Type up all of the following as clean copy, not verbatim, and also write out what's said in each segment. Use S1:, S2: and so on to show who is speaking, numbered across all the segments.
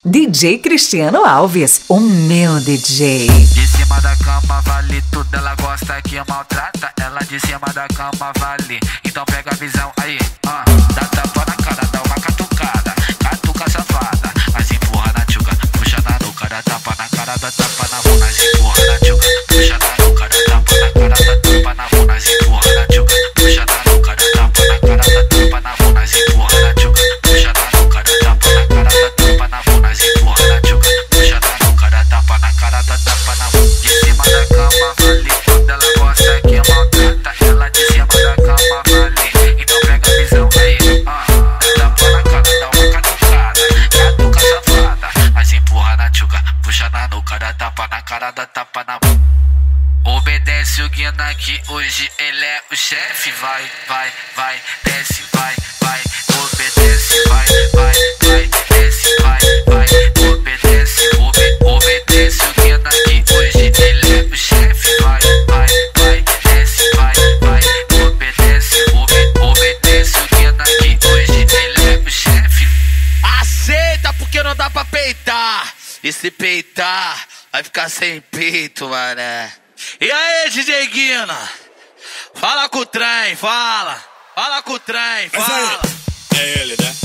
S1: DJ Cristiano Alves, o meu DJ.
S2: De cima da cama vale tudo, ela gosta que maltrata. Ela de cima da cama vale, então pega a visão aí. Dá tapa na cara, dá uma catucada, catuca safada. Mas empurra na tchuca, puxa na nuca, dá tapa na cara, dá tapa na bunda. Mas empurra na tchuca, puxa na nuca, dá tapa na cara, dá tapa na bunda. Mas empurra na tchuca, puxa na nuca, dá tapa na cara, dá tapa na bunda. Mas empurra na tchuca, puxa na nuca, dá tapa na cara, dá tapa na bunda. Mas empurra na tchuca, puxa na nuca, dá tapa na cara, dá tapa na bunda. De cima da cama vale tudo, ela gosta que maltrata. Ela de cima da cama vale, então pega a visão aí. Dá tapa na cara, dá uma catucada, catuca safada. Mas empurra na tchuca, puxa na nuca, dá tapa na cara, dá tapa na bunda. Obedece o Guina que hoje ele é o chefe. Vai, vai, vai, desce, vai, vai. Obedece, vai, vai, vai, desce, vai, vai. Obedece, obedece o Guina que hoje ele é o chefe. Vai, vai, vai, desce, vai, vai. Obedece, obedece o Guina que hoje ele é o chefe.
S3: Aceita porque não dá pra peitar. E se peitar, vai ficar sem peito, mané. E aí, DJ Guina? Fala com o trem, fala. Fala com o trem, fala.
S4: É ele, né?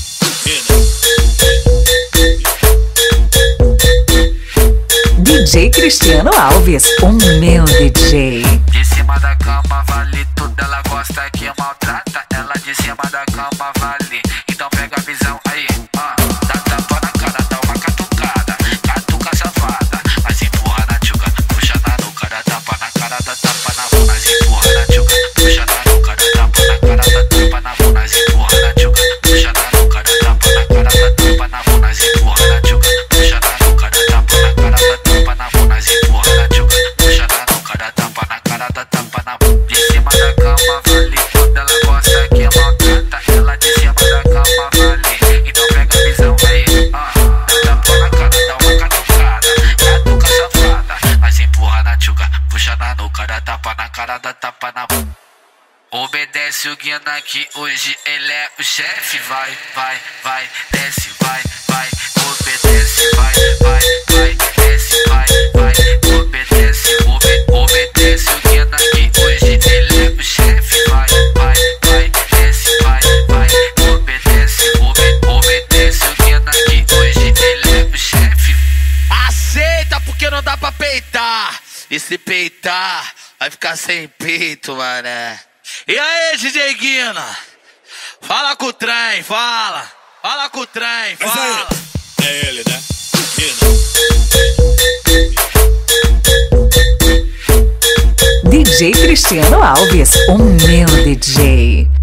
S1: DJ Cristiano Alves, o meu DJ.
S2: De cima da cama vale tudo, ela gosta que maltrata. Ela de cima da cama vale, então pega a visão aí. Dá tapa na cara, dá uma catucada, catuca safada. Mas empurra na tchuca, puxa na nuca, dá tapa na cara, dá tapa na bunda. Mas empurra na tchuca, puxa na nuca, dá tapa na cara, dá tapa na bunda. Mas empurra na tchuca, puxa na nuca, dá tapa na cara, dá tapa na bunda. Mas empurra na tchuca, puxa na nuca, dá tapa na cara, dá tapa na bunda. Mas empurra na tchuca, puxa na nuca, dá tapa na cara, dá tapa na bunda. De cima da cama vale tudo, ela gosta que maltrata. Ela de cima da cama vale, então pega a visão aí. Dá tapa na cara, dá uma catucada, catuca safada. Mas empurra na tchuca, puxa na nuca, dá tapa na cara, dá tapa na bunda. Obedece o Guina que hoje ele é o chefe. Vai, vai, vai, desce, vai, vai. Obedece, vai, vai, vai, desce, vai, vai. Obedece, obedece o Guina que hoje ele é o chefe. Vai, vai, vai, desce, vai, vai. Obedece, obedece o Guina que hoje ele é o chefe.
S3: Aceita porque não dá pra peitar. E se peitar, vai ficar sem peito, mané. E aí, DJ Guina? Fala com o trem, fala. Fala com o trem, fala.
S4: É ele, né?
S1: DJ Cristiano Alves, o meu DJ.